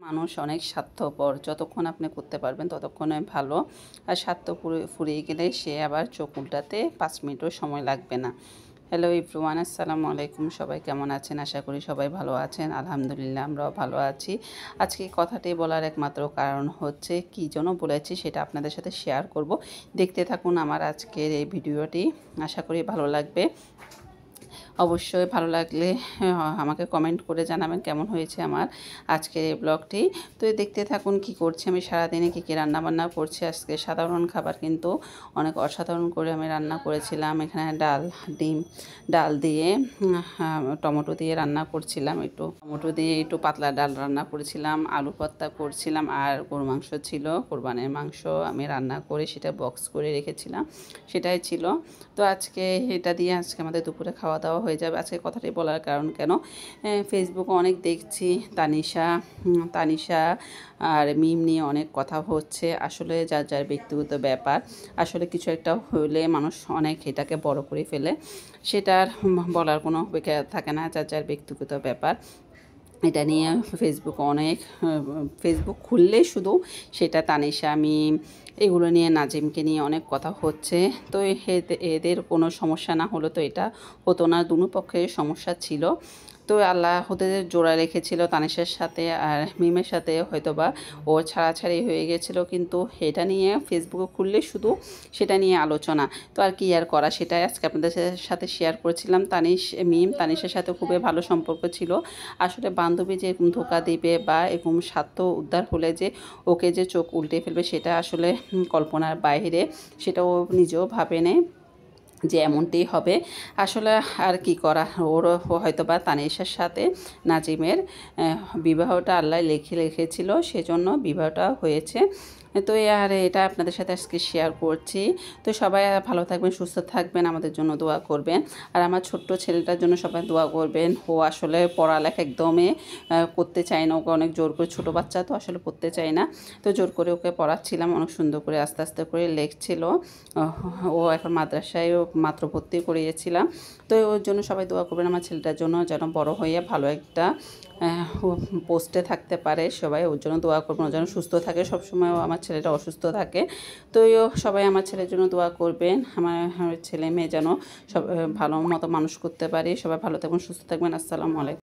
মানুষ অনেক স্বার্থপর, যতক্ষণ আপনি করতে পারবেন ততক্ষণে ভালো। আর স্বার্থ ফুরিয়ে গেলে সে আবার চোখ উল্টাতে 5 মিনিটও সময় লাগবে না। হ্যালো এভরিওয়ান, আসসালামু আলাইকুম। সবাই কেমন আছেন? আশা করি সবাই ভালো আছেন। আলহামদুলিল্লাহ, আমরাও ভালো আছি। আজকে কথাটি বলার একমাত্র কারণ হচ্ছে, কী জন্য বলেছি সেটা আপনাদের সাথে শেয়ার করব। দেখতে থাকুন আমার আজকের এই ভিডিওটি, আশা করি ভালো লাগবে। অবশ্যই ভালো লাগলে আমাকে কমেন্ট করে জানাবেন কেমন হয়েছে আমার আজকের এই ব্লগটি। তো দেখতে থাকুন কি করছি আমি সারাদিনে, কী কী রান্নাবান্না করছি। আজকে সাধারণ খাবার কিন্তু অনেক অসাধারণ করে আমি রান্না করেছিলাম। এখানে ডাল দিয়ে টমেটো দিয়ে রান্না করছিলাম, টমেটো দিয়ে একটু পাতলা ডাল রান্না করেছিলাম, আলু ভর্তা করছিলাম, আর গরুর মাংস ছিল, কোরবানির মাংস আমি রান্না করে সেটা বক্স করে রেখেছিলাম, সেটাই ছিল। তো আজকে এটা দিয়ে আজকে আমাদের দুপুরে খাওয়া দাওয়া হয়ে যাবে। আজকে কথাটি বলার কারণ কেন, ফেসবুকে অনেক দেখছি তানিশা আর মিম নিয়ে অনেক কথা হচ্ছে। আসলে যার যার ব্যক্তিগত ব্যাপার, আসলে কিছু একটা হলে মানুষ অনেক এটাকে বড় করে ফেলে, সেটার বলার কোনো অপেক্ষা থাকে না। যার যার ব্যক্তিগত ব্যাপার, এটা নিয়ে ফেসবুক খুললেই শুধু সেটা তানিশা, মিম, এগুলো নিয়ে, নাজিমকে নিয়ে অনেক কথা হচ্ছে। তো এদের কোনো সমস্যা না হলো তো এটা হতো না, দুনো পক্ষের সমস্যা ছিল। তো আল্লাহ ওদের জোড়া রেখেছিল তানিশার সাথে আর মিমের সাথে, হয়তোবা ও ছাড়াছাড়ি হয়ে গেছিলো, কিন্তু এটা নিয়ে ফেসবুকে খুললে শুধু সেটা নিয়ে আলোচনা। তো আর কি আর করা, সেটাই আজকে আপনাদের সাথে শেয়ার করেছিলাম। তানিশার সাথে খুবই ভালো সম্পর্ক ছিল। আসলে বান্ধবী যে এরকম ধোকা দিবে বা এরকম স্বার্থ উদ্ধার হলে যে ওকে যে চোখ উল্টে ফেলবে, সেটা আসলে কল্পনার বাইরে, সেটাও নিজেও ভাবেনি যে এমনটাই হবে। আসলে আর কি করা, ওর হয়তো বা তানিশার সাথে নাজিমের বিবাহটা আল্লাহ রেখেছিল, সেজন্য বিবাহটা হয়েছে। তো আর এটা আপনাদের সাথে আজকে শেয়ার করছি। তো সবাই ভালো থাকবেন, সুস্থ থাকবেন, আমাদের জন্য দোয়া করবেন। আর আমার ছোট্ট ছেলেটার জন্য সবাই দোয়া করবেন। ও আসলে পড়ালেখা একদমই করতে চায় না, ওকে অনেক জোর করে, ছোটো বাচ্চা তো আসলে পড়তে চায় না, তো জোর করে ওকে পড়াচ্ছিলাম, অনেক সুন্দর করে আস্তে আস্তে করে লেখছিল। ও এখন মাদ্রাসায়ও মাত্র ভর্তি করিয়েছিলাম। তো ওর জন্য সবাই দোয়া করবেন, আমার ছেলেটার জন্য যেন বড় হয়ে ভালো একটা পোস্টে থাকতে পারে। সবাই ওর জন্য দোয়া করবেন, ও যেন সুস্থ থাকে সবসময়, আমার ছেলেটা অসুস্থ থাকে। তো সবাই আমার ছেলের জন্য দোয়া করবেন, আমার ছেলে মেয়ে যেন সব ভালো মতো মানুষ করতে পারি। সবাই ভালো থাকবেন, সুস্থ থাকবেন। আসসালামু আলাইকুম।